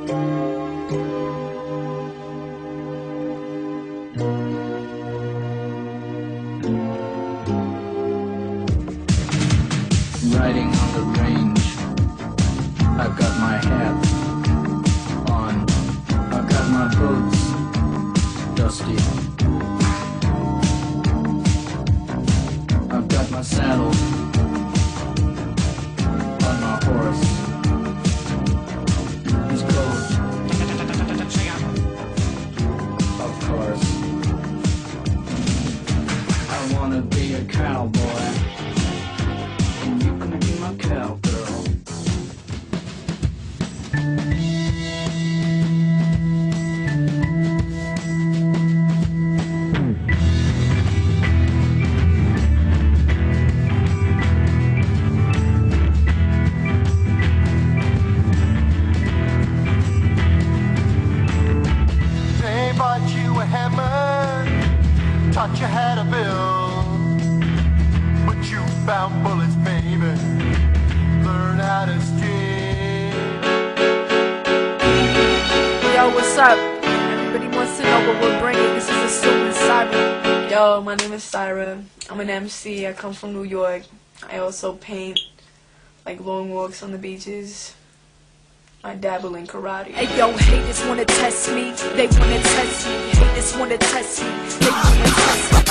Riding on the range, I've got my hat on, I've got my boots dusty, I've got my saddle on my horse, his coat, of course. I wanna be a cowboy, and you can be my cowgirl. They bought you a hammer, taught you how to build, but you found bullets, baby. Learn how to steal. Yo, what's up? Everybody wants to know what we're bringing. This is Assuming Sirah. Yo, my name is Sirah. I'm an MC. I come from New York. I also paint, like long walks on the beaches. I dabble in karate. Hey yo, haters wanna test me, they wanna test me. Haters wanna test me, they wanna test me.